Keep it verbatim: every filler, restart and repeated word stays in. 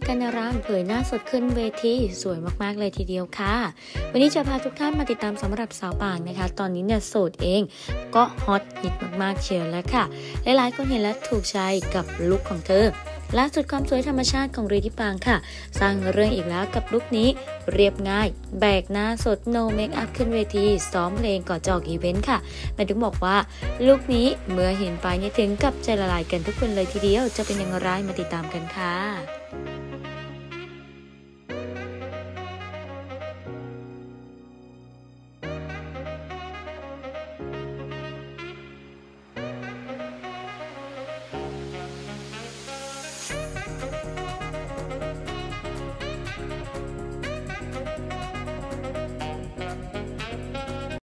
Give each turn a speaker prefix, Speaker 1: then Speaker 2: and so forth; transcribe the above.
Speaker 1: กัญญารามเผยหน้าสดขึ้นเวทีสวยมากๆเลยทีเดียวค่ะวันนี้จะพาทุกท่านมาติดตามสำหรับสาวป่างนะคะตอนนี้เนี่ยโสดเองก็ฮอตฮิตมากๆเชียวแล้วค่ะหลายๆคนเห็นแล้วถูกใจกับลุคของเธอล่าสุดความสวยธรรมชาติของรีที่ปางค่ะสร้างเรื่องอีกแล้วกับลุคนี้เรียบง่ายแบกหน้าสด no make up ขึ้นเวทีซ้อมเพลงก่อนจอกอีเวนต์ค่ะแม่ถึงบอกว่าลุคนี้เมื่อเห็นไปเนี่ยถึงกับใจละลายกันทุกคนเลยทีเดียวจะเป็นอย่างไรมาติดตามกันค่ะ